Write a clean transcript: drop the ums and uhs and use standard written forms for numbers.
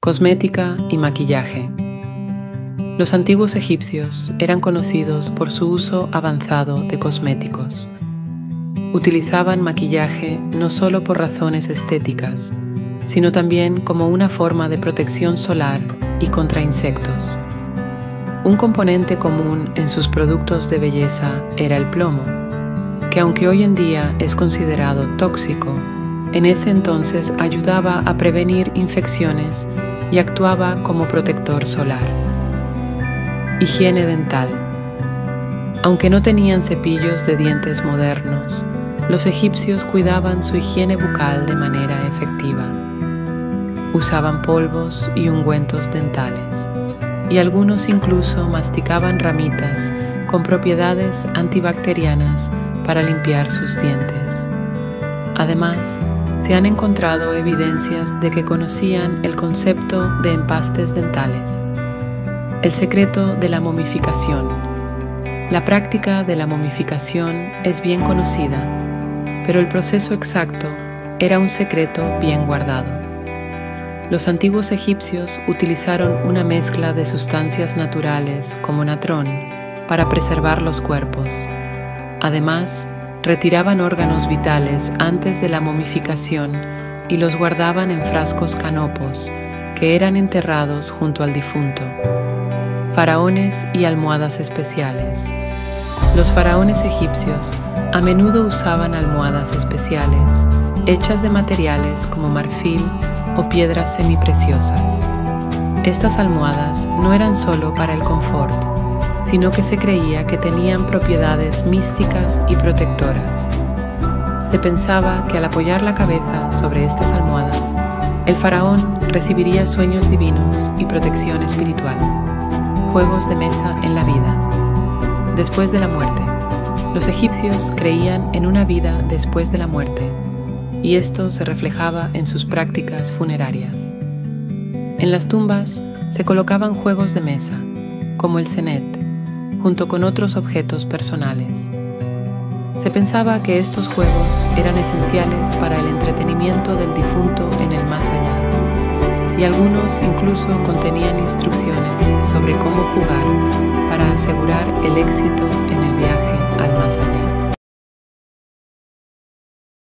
Cosmética y maquillaje. Los antiguos egipcios eran conocidos por su uso avanzado de cosméticos. Utilizaban maquillaje no solo por razones estéticas, sino también como una forma de protección solar y contra insectos. Un componente común en sus productos de belleza era el plomo, que aunque hoy en día es considerado tóxico, en ese entonces ayudaba a prevenir infecciones y actuaba como protector solar. Higiene dental. Aunque no tenían cepillos de dientes modernos, los egipcios cuidaban su higiene bucal de manera efectiva. Usaban polvos y ungüentos dentales, y algunos incluso masticaban ramitas con propiedades antibacterianas para limpiar sus dientes. Además, se han encontrado evidencias de que conocían el concepto de empastes dentales. El secreto de la momificación. La práctica de la momificación es bien conocida, pero el proceso exacto era un secreto bien guardado. Los antiguos egipcios utilizaron una mezcla de sustancias naturales como natrón para preservar los cuerpos. Además, retiraban órganos vitales antes de la momificación y los guardaban en frascos canopos que eran enterrados junto al difunto. Faraones y almohadas especiales. Los faraones egipcios a menudo usaban almohadas especiales, hechas de materiales como marfil o piedras semipreciosas. Estas almohadas no eran solo para el confort, sino que se creía que tenían propiedades místicas y protectoras. Se pensaba que al apoyar la cabeza sobre estas almohadas, el faraón recibiría sueños divinos y protección espiritual. Juegos de mesa en la vida. Después de la muerte. Los egipcios creían en una vida después de la muerte, y esto se reflejaba en sus prácticas funerarias. En las tumbas se colocaban juegos de mesa, como el cenet, junto con otros objetos personales. Se pensaba que estos juegos eran esenciales para el entretenimiento del difunto en el más allá, y algunos incluso contenían instrucciones sobre cómo jugar para asegurar el éxito en el viaje al más allá.